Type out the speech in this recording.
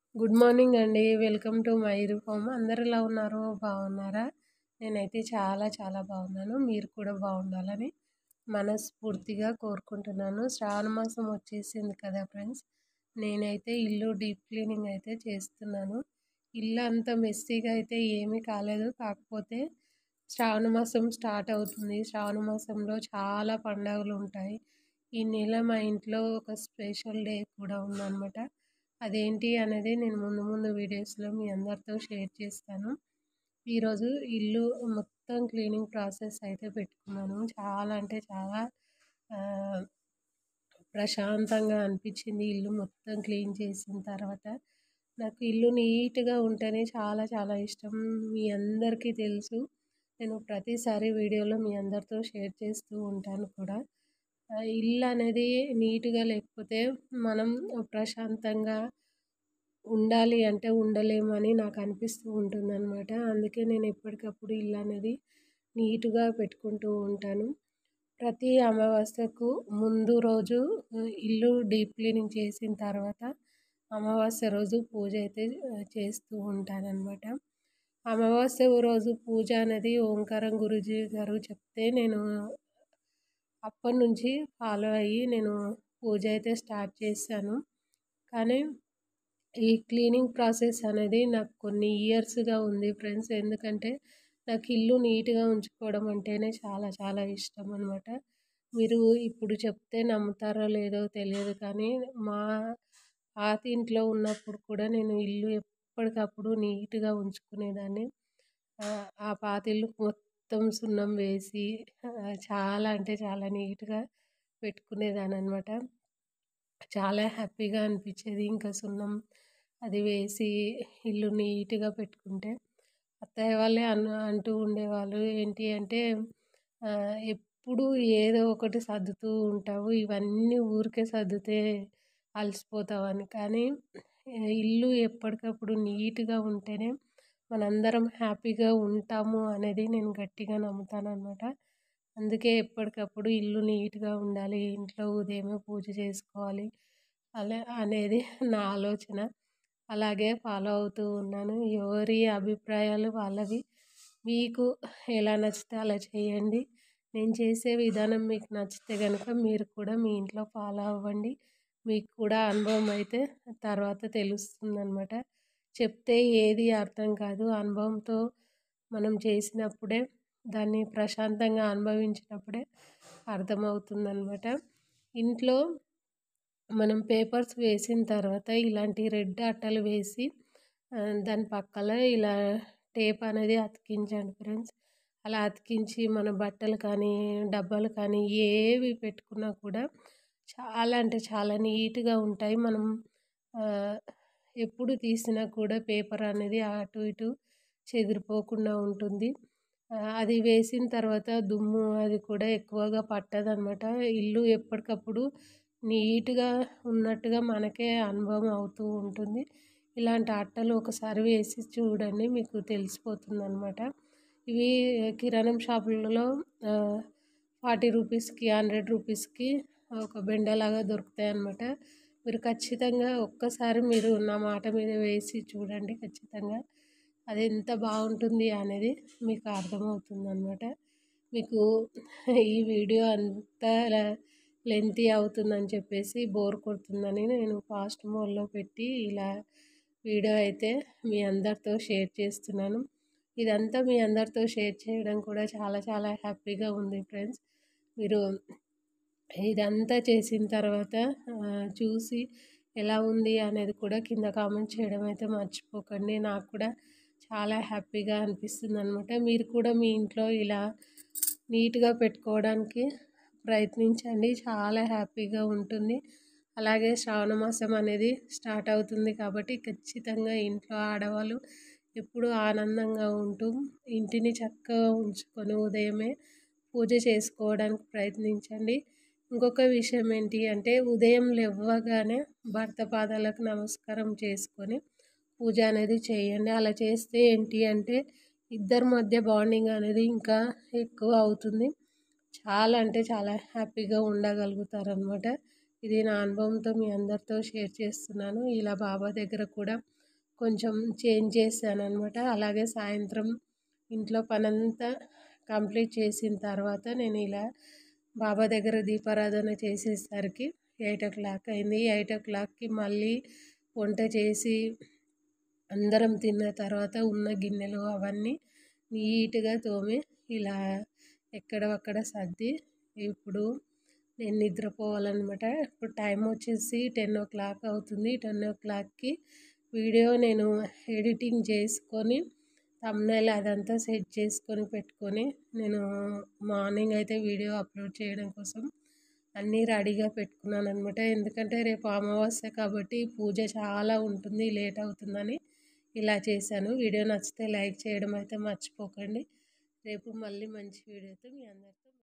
Good morning అండి. Welcome to my room. అందరూ ఎలా ఉన్నారు? బాగున్నారా? నేనైతే చాలా చాలా బాగున్నాను. మీరు కూడా బాగుండాలని మనస్ఫూర్తిగా కోరుకుంటున్నాను. శ్రావణ మాసం వచ్చేసింది కదా ఫ్రెండ్స్. నేనైతే ఇల్లు డీప్ క్లీనింగ్ అయితే చేస్తున్నాను. ఇల్లు అంత మెస్సీగా అయితే ఏమీ కాలేదు. కాకపోతే శ్రావణ మాసం స్టార్ట్ అవుతుంది. శ్రావణ మాసంలో చాలా పండుగలు ఉంటాయి. ఈ నెల మా ఇంట్లో ఒక స్పెషల్ డే కూడా ఉందన్నమాట. అదేంటి అనేది నేను ముందు ముందు వీడియోస్లో మీ అందరితో షేర్ చేస్తాను. ఈరోజు ఇల్లు మొత్తం క్లీనింగ్ ప్రాసెస్ అయితే పెట్టుకున్నాను. చాలా అంటే చాలా ప్రశాంతంగా అనిపించింది ఇల్లు మొత్తం క్లీన్ చేసిన తర్వాత. నాకు ఇల్లు నీట్గా ఉంటేనే చాలా చాలా ఇష్టం. మీ అందరికీ తెలుసు. నేను ప్రతిసారి వీడియోలో మీ అందరితో షేర్ చేస్తూ ఉంటాను కూడా. ఇల్లు అనేది నీట్గా లేకపోతే మనం ప్రశాంతంగా ఉండాలి అంటే ఉండలేమని నాకు అనిపిస్తూ ఉంటుందన్నమాట. అందుకే నేను ఎప్పటికప్పుడు ఇల్లు అనేది నీట్గా పెట్టుకుంటూ ఉంటాను. ప్రతి అమావాస్యకు ముందు రోజు ఇల్లు డీప్ క్లీనింగ్ చేసిన తర్వాత అమావాస్య రోజు పూజ అయితే చేస్తూ ఉంటానన్నమాట. అమావాస్య రోజు పూజ అనేది ఓంకారం గురూజీ గారు చెప్తే నేను అప్పటి నుంచి ఫాలో అయ్యి నేను పూజ అయితే స్టార్ట్ చేశాను. కానీ ఈ క్లీనింగ్ ప్రాసెస్ అనేది నాకు కొన్ని ఇయర్స్గా ఉంది ఫ్రెండ్స్. ఎందుకంటే నాకు ఇల్లు నీట్గా ఉంచుకోవడం అంటేనే చాలా చాలా ఇష్టం అనమాట. మీరు ఇప్పుడు చెప్తే నమ్ముతారో లేదో తెలియదు కానీ మా పాత ఇంట్లో ఉన్నప్పుడు కూడా నేను ఇల్లు ఎప్పటికప్పుడు నీట్గా ఉంచుకునేదాన్ని. ఆ పాత ఇల్లు మొత్తం సున్నం వేసి చాలా అంటే చాలా నీట్గా పెట్టుకునేదాన్ని అనమాట. చాలా హ్యాపీగా అనిపించేది. ఇంకా సున్నం అది వేసి ఇల్లు నీట్గా పెట్టుకుంటే అత్తయ్య వాళ్ళే అంటూ ఉండేవాళ్ళు ఏంటి అంటే ఎప్పుడు ఏదో ఒకటి సర్దుతూ ఉంటావు, ఇవన్నీ ఊరికే సర్దితే అలసిపోతావని. కానీ ఇల్లు ఎప్పటికప్పుడు నీట్గా ఉంటేనే మనందరం హ్యాపీగా ఉంటాము అనేది నేను గట్టిగా నమ్ముతాను అనమాట. అందుకే ఎప్పటికప్పుడు ఇల్లు నీట్గా ఉండాలి, ఇంట్లో ఉదయమే పూజ చేసుకోవాలి అనేది నా ఆలోచన. అలాగే ఫాలో అవుతూ ఉన్నాను. ఎవరి అభిప్రాయాలు వాళ్ళవి. మీకు ఎలా నచ్చితే అలా చేయండి. నేను చేసే విధానం మీకు నచ్చితే కనుక మీరు కూడా మీ ఇంట్లో ఫాలో అవ్వండి. మీకు కూడా అనుభవం అయితే తర్వాత తెలుస్తుందన్నమాట. చెప్తే ఏది అర్థం కాదు, అనుభవంతో మనం చేసినప్పుడే దాన్ని ప్రశాంతంగా అనుభవించినప్పుడే అర్థమవుతుందన్నమాట. ఇంట్లో మనం పేపర్స్ వేసిన తర్వాత ఇలాంటి రెడ్ అట్టలు వేసి దాని పక్కల ఇలా టేప్ అనేది అతికించండి ఫ్రెండ్స్. అలా అతికించి మన బట్టలు కానీ డబ్బాలు కానీ ఏవి పెట్టుకున్నా కూడా చాలా అంటే చాలా నీట్గా ఉంటాయి. మనం ఎప్పుడు తీసినా కూడా పేపర్ అనేది అటు ఇటు చెదిరిపోకుండా ఉంటుంది. అది వేసిన తర్వాత దుమ్ము అది కూడా ఎక్కువగా పట్టదనమాట. ఇల్లు ఎప్పటికప్పుడు నీట్గా ఉన్నట్టుగా మనకే అనుభవం అవుతూ ఉంటుంది. ఇలాంటి అట్టలు ఒకసారి వేసి చూడండి, మీకు తెలిసిపోతుంది అనమాట. ఇవి కిరాణం షాపులలో 40 రూపీస్కి 100 రూపీస్కి ఒక బెండలాగా దొరుకుతాయి అన్నమాట. మీరు ఖచ్చితంగా ఒక్కసారి మీరు నా మాట మీద వేసి చూడండి. ఖచ్చితంగా అది ఎంత బాగుంటుంది అనేది మీకు అర్థమవుతుంది అనమాట. మీకు ఈ వీడియో అంతా లెంతీ అవుతుందని చెప్పేసి బోర్ కొడుతుందని నేను ఫాస్ట్ మోడ్లో పెట్టి ఇలా వీడియో అయితే మీ అందరితో షేర్ చేస్తున్నాను. ఇదంతా మీ అందరితో షేర్ చేయడం కూడా చాలా చాలా హ్యాపీగా ఉంది ఫ్రెండ్స్. మీరు ఇదంతా చేసిన తర్వాత చూసి ఎలా ఉంది అనేది కూడా కింద కామెంట్ చేయడం అయితే మర్చిపోకండి. నాకు కూడా చాలా హ్యాపీగా అనిపిస్తుంది అనమాట. మీరు కూడా మీ ఇంట్లో ఇలా నీట్గా పెట్టుకోవడానికి ప్రయత్నించండి, చాలా హ్యాపీగా ఉంటుంది. అలాగే శ్రావణ మాసం అనేది స్టార్ట్ అవుతుంది కాబట్టి ఖచ్చితంగా ఇంట్లో ఆడవాళ్ళు ఎప్పుడూ ఆనందంగా ఉంటూ ఇంటిని చక్కగా ఉంచుకొని ఉదయమే పూజ చేసుకోవడానికి ప్రయత్నించండి. ఇంకొక విషయం ఏంటి అంటే ఉదయం లేవగానే భర్త పాదాలకు నమస్కారం చేసుకొని పూజ అనేది చేయండి. అలా చేస్తే ఏంటి అంటే ఇద్దరి మధ్య బాండింగ్ అనేది ఇంకా ఎక్కువ అవుతుంది. చాలా అంటే చాలా హ్యాపీగా ఉండగలుగుతారు అనమాట. ఇది నా అనుభవంతో మీ అందరితో షేర్ చేస్తున్నాను. ఇలా బాబా దగ్గర కూడా కొంచెం చేంజ్ చేశాననమాట. అలాగే సాయంత్రం ఇంట్లో పనంతా కంప్లీట్ చేసిన తర్వాత నేను ఇలా బాబా దగ్గర దీపారాధన చేసేసరికి 8 అయింది. 8కి మళ్ళీ వంట చేసి అందరం తిన్న తర్వాత ఉన్న గిన్నెలు అవన్నీ నీట్గా తోమి ఇలా ఎక్కడవక్కడ సర్ది ఇప్పుడు నేను నిద్రపోవాలన్నమాట. ఇప్పుడు టైం వచ్చేసి 10 అవుతుంది. 10కి వీడియో నేను ఎడిటింగ్ చేసుకొని థంబ్నెయిల్ అదంతా సెట్ చేసుకొని పెట్టుకొని నేను మార్నింగ్ అయితే వీడియో అప్లోడ్ చేయడం కోసం అన్నీ రెడీగా పెట్టుకున్నాను అనమాట. ఎందుకంటే రేపు అమావాస్య కాబట్టి పూజ చాలా ఉంటుంది, లేట్ అవుతుందని ఇలా చేశాను. వీడియో నచ్చితే లైక్ చేయడం అయితే మర్చిపోకండి. రేపు మళ్ళీ మంచి వీడియోతో మీ అందరితో